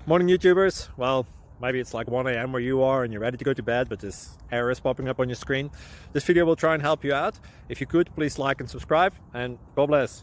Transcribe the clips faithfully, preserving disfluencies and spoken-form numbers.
Morning YouTubers. Well, maybe it's like one A M where you are and you're ready to go to bed, but this error is popping up on your screen. This video will try and help you out. If you could, please like and subscribe, and God bless.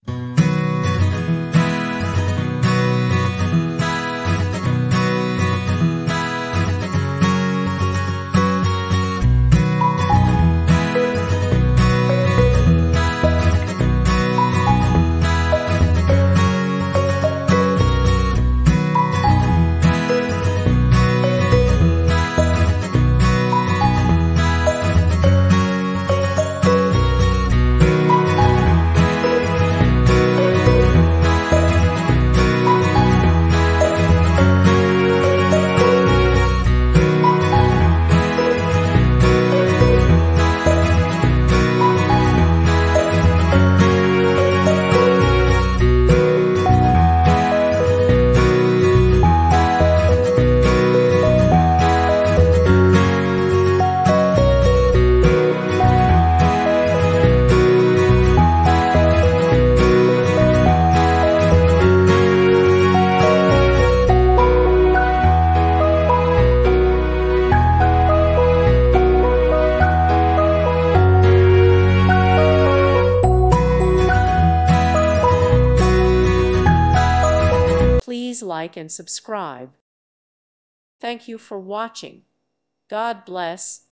Please like and subscribe. Thank you for watching. God bless.